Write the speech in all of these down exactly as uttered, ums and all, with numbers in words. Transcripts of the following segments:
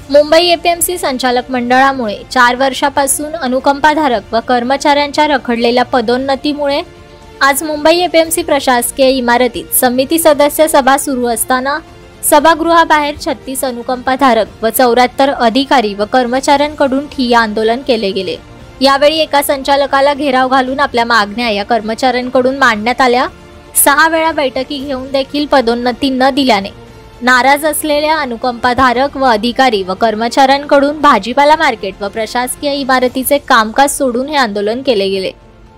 Mumbai APMC संचालक मंडळामुळे चार वर्षापासून अनुकंपाधारक व कर्मचाऱ्यांच्या रखडलेल्या पदोन्नतीमुळे आज मुंबई एपीएमसी प्रशासकीय इमारतीत समिती सदस्य सभा सुरू असताना सभागृहाबाहेर छत्तीस अनुकंपाधारक व चौऱ्याहत्तर अधिकारी व कर्मचाऱ्यांकडून ठिय्या आंदोलन केले गेले। यावेळी एका संचालकाला घेराव घालून आपल्या मागण्या या कर्मचाऱ्यांकडून मांडण्यात आल्या। सहा वेळा बैठकी घेऊन देखील पदोन्नती न दिल्याने नाराज असलेल्या अनुकंपाधारक व अधिकारी व कर्मचाऱ्यांकडून भाजीपाला मार्केट व प्रशासकीय इमारतीचे कामकाज सोडून हे आंदोलन केले गेले।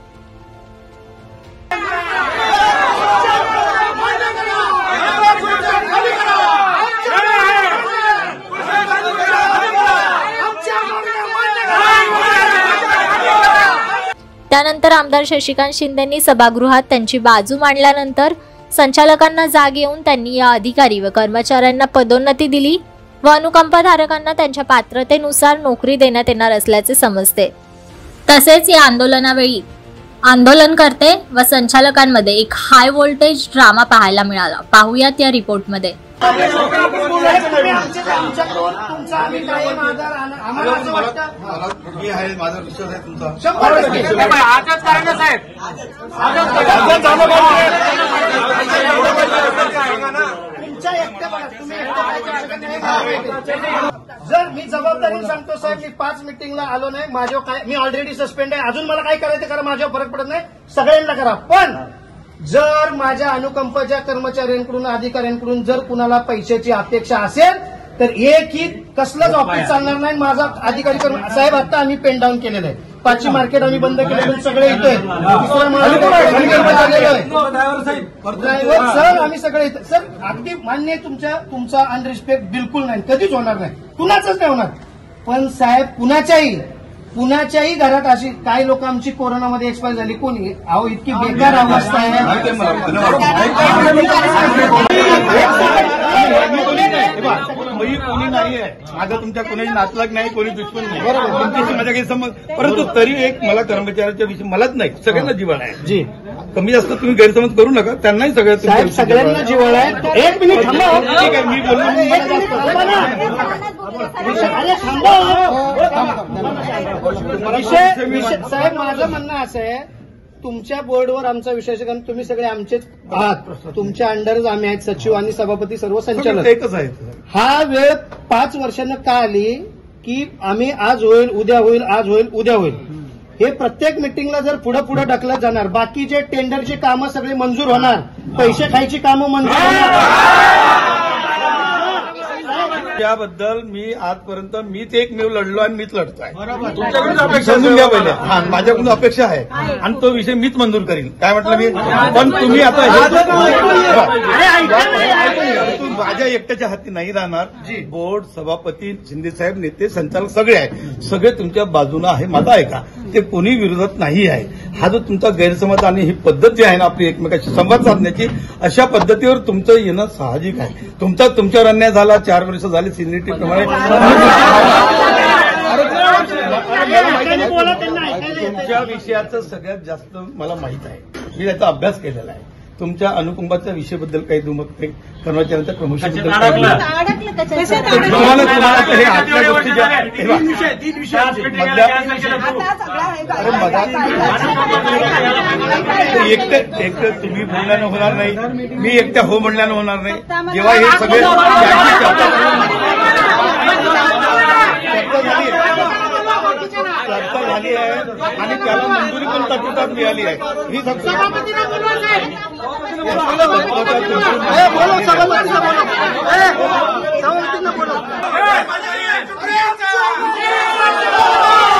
त्यानंतर आमदार शशिकांत शिंदेंनी सभागृहात त्यांची बाजू मांडल्यानंतर संचालकांना जाग येऊन त्यांनी या अधिकारी व कर्मचाऱ्यांना पदोन्नती दिली व अनुकंपाधारकांना त्यांच्या पात्रतेनुसार नोकरी देण्यात येणार असल्याचे समजते। तसेच या आंदोलनावेळी आंदोलनकर्ते व संचालकांमध्ये एक हाय व्होल्टेज ड्रामा पाहायला मिळाला। पाहूयात या रिपोर्टमध्ये। जर मी जबाबदारीने सांगतो साहेब, मी पाच मीटिंगला आलो नाही, माझ्यावर काय, मी ऑलरेडी सस्पेंड आहे, अजून मला काय करायचं करा, माझ्यावर फरक पडत नाही, सगळ्यांना करा। पण जर माझ्या अनुकंपाच्या कर्मचाऱ्यांकडून अधिकाऱ्यांकडून जर कुणाला पैशाची अपेक्षा असेल तर एकही कसलंच ऑफिस चालणार नाही। माझा अधिकारी साहेब आता आम्ही पेन डाऊन केलेलं आहे, पाचशे मार्केट आम्ही बंद केलेलं, सगळे इथे सर आम्ही सगळे इथे सर अगदी मान्य आहे तुमच्या तुमचा अनरिस्पेक्ट बिलकुल नाही, कधीच होणार नाही, कुणाचंच नाही होणार। पण साहेब कुणाच्याही कुणाच्याही घरात अशी काही लोक आमची कोरोनामध्ये एक्सपायर झाली, कोणी अहो इतकी बेकार अवस्था आहे। कोणी नाही आहे माझा, तुमच्या कोणी नातलग नाही, कोणी दुश्मन नाही, बरोबर, तुमच्याशी माझ्या काही संबंध, परंतु तरी एक मला कर्मचाऱ्यांच्या विषयी मलाच नाही सगळ्यांना जिव्हाळा आहे जी। कमी जास्त तुम्ही गैरसमज करू नका, त्यांनाही सगळ्या सगळ्यांना जिव्हाळा आहे। एक मिनिट थांबा, ठीक आहे, मी बोललो साहेब माझं म्हणणं असं आहे, तुमच्या बोर्डवर आमचा विषय कारण तुम्ही सगळे आमचेच आहात, तुमच्या अंडरच आम्ही आहेत, सचिव आणि सभापती सर्व संचालक एकच आहेत। हा वेळ पाच वर्षांना का आली की आम्ही आज होईल उद्या होईल आज होईल उद्या होईल, हे प्रत्येक मिटिंगला जर पुढे पुढे ढकलत जाणार, बाकीचे टेंडरची कामं सगळी मंजूर होणार, पैसे खायची कामं मंजूर होणार। त्याबद्दल मी आजपर्यंत मीच एकमेव लढलो आणि मीच लढतोय, तुमच्याकडून अपेक्षा समजून घ्या पहिले। हा माझ्याकडून अपेक्षा आहे आणि तो विषय मीच मंजूर करीन, काय म्हटलं मी, पण तुम्ही आता माझ्या एकट्याच्या हाती नाही राहणार, बोर्ड सभापती शिंदे साहेब नेते संचालक सगळे आहेत, सगळे तुमच्या बाजूने आहे, माझा आहे का, ते कोणी विरोधात नाही आहे। हा जो तुमचा गैरसमज आणि ही पद्धत जी आहे ना आपली एकमेकाशी संवाद साधण्याची, अशा पद्धतीवर तुमचं येणं साहजिक आहे। तुमचा तुमच्यावर अन्याय झाला, चार वर्ष झाले सिनियरिटी प्रमाणे, तुमच्या विषयाचं सगळ्यात जास्त मला माहित आहे, मी त्याचा अभ्यास केलेला आहे। तुमच्या अनुकंपाच्या विषयाबद्दल काही दुमत नाही, कर्मचाऱ्यांच्या प्रमोशनबद्दल तुम्हाला तुम्हाला हे आतल्या गोष्टीच्या एकटे एकटे तुम्ही बोलण्यानं होणार नाही, मी एकट्या हो म्हणल्यानं होणार नाही। जेव्हा हे सगळे चर्चा झाली आहे आणि त्याला मंजुरी पण तत्काळ मिळाली आहे, ही सगळं